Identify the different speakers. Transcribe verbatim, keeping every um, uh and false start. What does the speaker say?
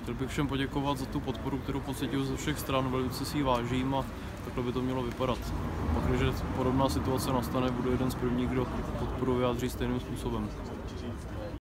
Speaker 1: Chtěl bych všem poděkovat za tu podporu, kterou pocituju ze všech stran, velice si ji vážím a takhle by to mělo vypadat. Pak, když podobná situace nastane, budu jeden z prvních, kdo podporu vyjádří stejným způsobem.